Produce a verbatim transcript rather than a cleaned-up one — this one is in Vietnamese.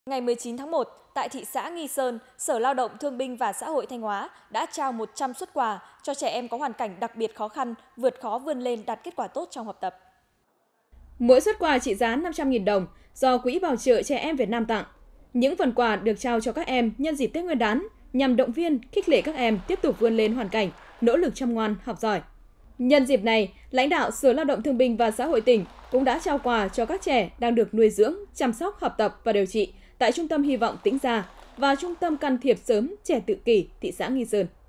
Ngày mười chín tháng một, tại thị xã Nghi Sơn, Sở Lao động Thương binh và Xã hội Thanh Hóa đã trao một trăm suất quà cho trẻ em có hoàn cảnh đặc biệt khó khăn, vượt khó vươn lên đạt kết quả tốt trong học tập. Mỗi suất quà trị giá năm trăm nghìn đồng do Quỹ Bảo trợ Trẻ Em Việt Nam tặng. Những phần quà được trao cho các em nhân dịp Tết Nguyên đán nhằm động viên, khích lệ các em tiếp tục vươn lên hoàn cảnh, nỗ lực chăm ngoan, học giỏi. Nhân dịp này, lãnh đạo Sở Lao động Thương binh và Xã hội tỉnh cũng đã trao quà cho các trẻ đang được nuôi dưỡng, chăm sóc, học tập và điều trị tại Trung tâm Hy vọng Tĩnh Gia và Trung tâm Can thiệp sớm trẻ tự kỷ thị xã Nghi Sơn.